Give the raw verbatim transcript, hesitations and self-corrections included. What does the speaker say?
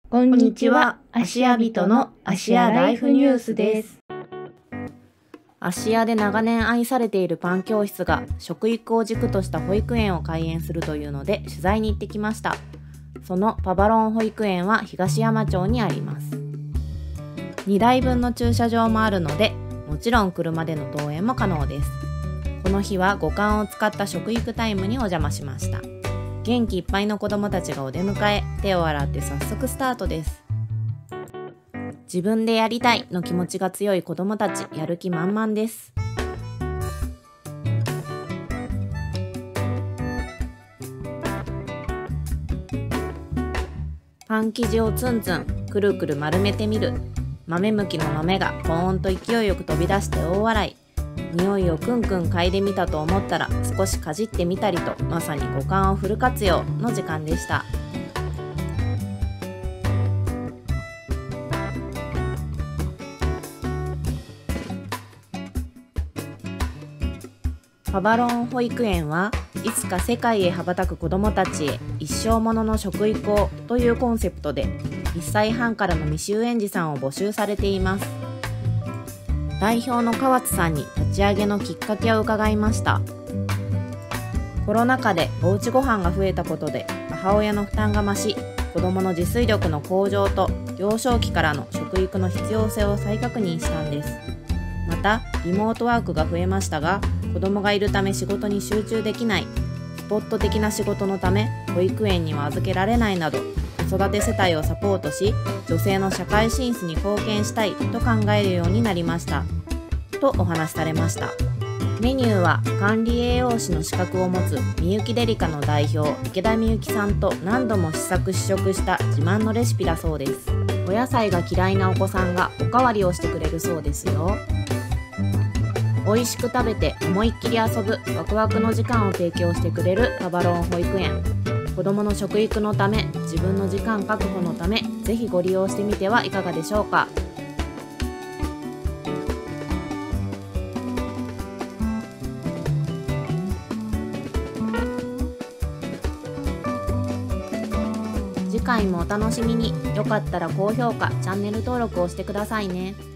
こんにちは、芦屋人の芦屋ライフニュースです。 芦屋で長年愛されているパン教室が食育を軸とした保育園を開園するというので取材に行ってきました。そのパバロン保育園は東山町にあります。にだいぶんの駐車場もあるので、もちろん車での登園も可能です。この日は五感を使った食育タイムにお邪魔しました。元気いっぱいの子どもたちがお出迎え、手を洗って早速スタートです。自分でやりたいの気持ちが強い子どもたち、やる気満々です。パン生地をツンツン、くるくる丸めてみる。豆むきの豆がポーンと勢いよく飛び出して大笑い。匂いをくんくん嗅いでみたと思ったら少しかじってみたりと、まさに五感をフル活用の時間でした。パバロン保育園はいつか世界へ羽ばたく子どもたちへ一生ものの食育をというコンセプトでいっさいはんからの未就園児さんを募集されています。代表の川津さんに立ち上げのきっかけを伺いました。コロナ禍でおうちご飯が増えたことで母親の負担が増し、子どもの自炊力の向上と幼少期からの食育の必要性を再確認したんです。またリモートワークが増えましたが、子どもがいるため仕事に集中できない、スポット的な仕事のため保育園には預けられないなど、子育て世帯をサポートし、女性の社会進出に貢献したいと考えるようになりましたとお話しされました。メニューは管理栄養士の資格を持つみゆきデリカの代表池田みゆきさんと何度も試作試食した自慢のレシピだそうです。お野菜が嫌いなお子さんがおかわりをしてくれるそうですよ。美味しく食べて思いっきり遊ぶワクワクの時間を提供してくれるパバロン保育園。子どもの食育のため、自分の時間確保のため、ぜひご利用してみてはいかがでしょうか。次回もお楽しみに。よかったら高評価、チャンネル登録をしてくださいね。